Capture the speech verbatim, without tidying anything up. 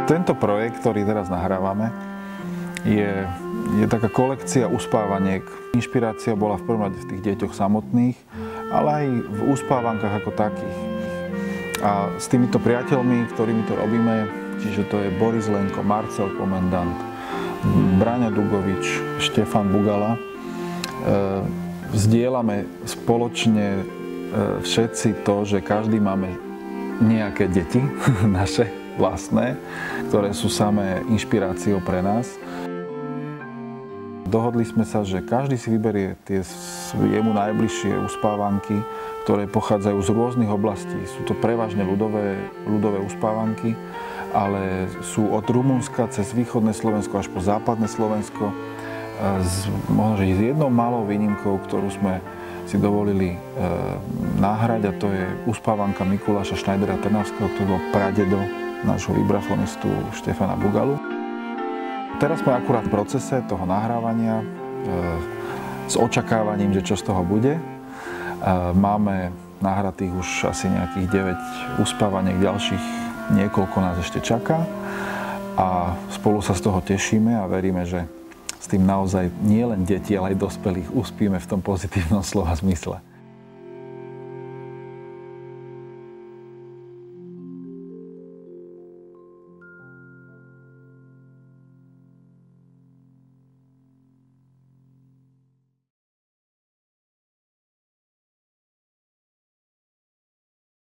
Tento projekt, ktorý teraz nahrávame, je, je taká kolekcia uspávaniek. Inšpirácia bola v prvom rade v tých deťoch samotných, ale aj v uspávankách ako takých. A s týmito priateľmi, ktorými to robíme, čiže to je Boris Lenko, Marcel Komendant, Braňa Dugovič, Štefan Bugala, e, zdieľame spoločne e, všetci to, že každý máme nejaké deti naše vlastné, ktoré sú samé inšpiráciou pre nás. Dohodli sme sa, že každý si vyberie tie jemu najbližšie uspávanky, ktoré pochádzajú z rôznych oblastí. Sú to prevažne ľudové, ľudové uspávanky, ale sú od Rumunska cez východné Slovensko až po západné Slovensko. S, možno, že s jednou malou výnimkou, ktorú sme si dovolili e, nahrať, a to je uspávanka Mikuláša Šnajdera Trnavského, ktorý bol pradedo nášho vibrafonistu Štefana Bugalu. Teraz sme akurát v procese toho nahrávania e, s očakávaním, že čo z toho bude. E, máme nahratých už asi nejakých deväť uspávaniek, ďalších niekoľko nás ešte čaká a spolu sa z toho tešíme a veríme, že s tým naozaj nie len deti, ale aj dospelých uspíme v tom pozitívnom slova zmysle.